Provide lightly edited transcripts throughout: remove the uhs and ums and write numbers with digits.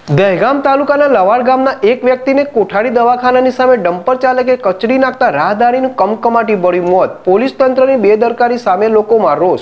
દહેગામ તાલુકાના લવાડ ગામના એક વ્યક્તિને કોઠારી દવાખાનાની સામે ડમ્પર ચાલકે કચડી નાખતા રાહદારીનું કમકમાટી ભર્યું મોત। પોલીસ તંત્રની બેદરકારી સામે લોકોમાં રોષ।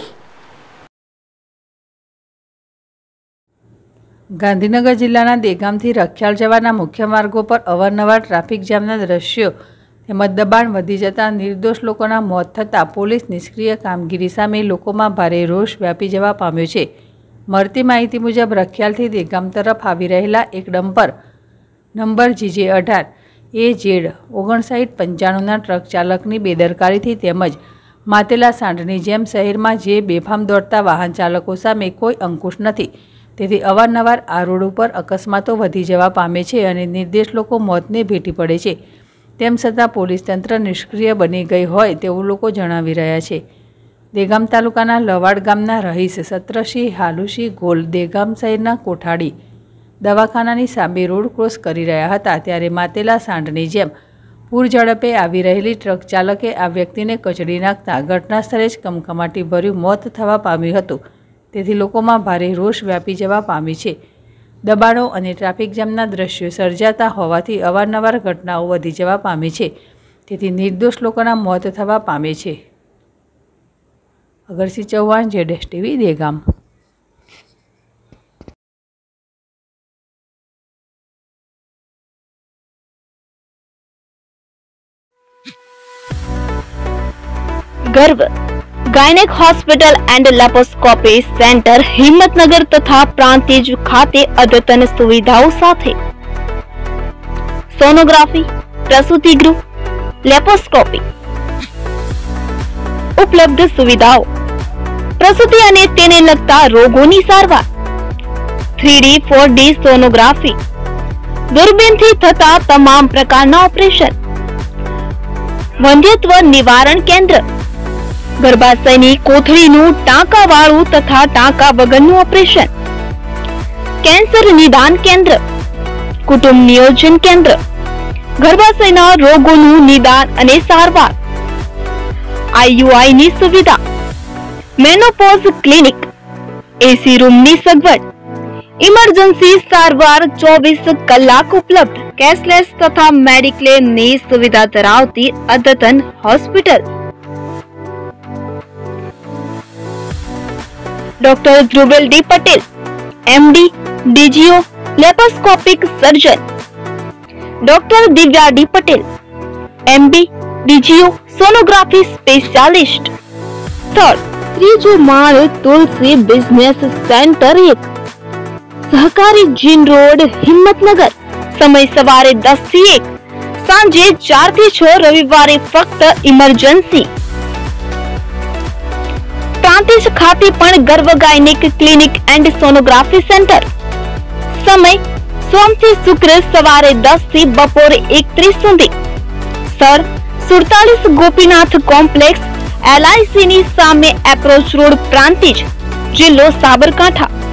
ગાંધીનગર જિલ્લાના દહેગામથી રખિયાલ જવાના મુખ્ય માર્ગો પર અવારનવાર ટ્રાફિક જામના દ્રશ્યો તેમજ દબાણ વધી જતા નિર્દોષ લોકોના મોત થતાં પોલીસ નિષ્ક્રિય કામગીરી સામે લોકોમાં ભારે રોષ વ્યાપી જવા પામ્યો છે। મળતી માહિતી મુજબ રખિયાલથી દહેગામ તરફ આવી રહેલા એક ડમ્પર નંબર GJ18 AZ 5995ના ટ્રક ચાલકની બેદરકારીથી તેમજ માતેલા સાંઢની જેમ શહેરમાં જે બેફામ દોડતા વાહન ચાલકો સામે કોઈ અંકુશ નથી, તેથી અવારનવાર આ રોડ ઉપર અકસ્માતો વધી જવા પામે છે અને નિર્દોષ લોકો મોતને ભેટી પડે છે। તેમ છતાં પોલીસ તંત્ર નિષ્ક્રિય બની ગઈ હોય તેવું લોકો જણાવી રહ્યા છે। દહેગામ તાલુકાના લવાડ ગામના રહીશ સત્રસિંહ હાલુસિંહ ગોલ દહેગામ શહેરના કોઠાડી દવાખાનાની સામે રોડ ક્રોસ કરી રહ્યા હતા ત્યારે માતેલા સાંઢની જેમ પૂર ઝડપે આવી રહેલી ટ્રક ચાલકે આ વ્યક્તિને કચડી નાખતા ઘટના સ્થળે જ કમકમાટી ભર્યું મોત થવા પામ્યું હતું, તેથી લોકોમાં ભારે રોષ વ્યાપી જવા પામી છે। દબાણો અને ટ્રાફિક જામના દ્રશ્યો સર્જાતા હોવાથી અવારનવાર ઘટનાઓ વધી જવા પામી છે, તેથી નિર્દોષ લોકોના મોત થવા પામે છે। Agarsinh Chauhan, ZSTV, Dahegam. Garv gynaec hospital and laparoscopy centre Himmatnagar तथा प्रांतिज खाते अद्यतन सुविधाओं साथे सोनोग्राफी, प्रसूति गृह, लेप्रोस्कोपी उपलब्ध सुविधाओं, प्रसूति अने तेने लगता रोगोनी सारवार, 3D 4D सोनोग्राफी, दूरबीन थी थता तमाम प्रकारना ऑपरेशन, वंध्यत्व निवारण केंद्र, गर्भाशयनी कोथळीनुं टांकावाळुं तथा टांका वगरनुं ऑपरेशन, कैंसर निदान केंद्र, कुटुंब नियोजन केंद्र, गर्भाशयना रोगोनुं निदान अने सारवार, IUI ની સુવિધા, મેનોપોઝ ક્લિનિક, AC રૂમની સગવડ, ઇમરજન્સી સારવાર 24 કલાક ઉપલબ્ધ, કેશલેસ તથા મેડિક્લેમની સુવિધા ધરાવતી અદ્યતન hospital. Doctor Dhruvel D Patel, MD, DGO, laparoscopic surgeon, doctor Divya D Patel, MD, DGO, sonography specialist. Third, त्रीजो माळ तुलसी बिजनेस सेंटर 1, सहकारी जीन रोड, हिम्मतनगर। समय सवारे 10 થી 1, सांजे 4 થી 6, रविवारे फक्त इमरजेंसी। प्रांतिज खाते पण Garv gynaec clinic and sonography centre. समय सोम થી शुक्र सवारे 10 થી बपोरे 1:30 સુધી। सर 47 गोपीनाथ कॉम्प्लेक्स, LIC ની સામે એપ્રોચ રોડ, પ્રાંતિજ, જિલ્લો સાબરકાંઠા।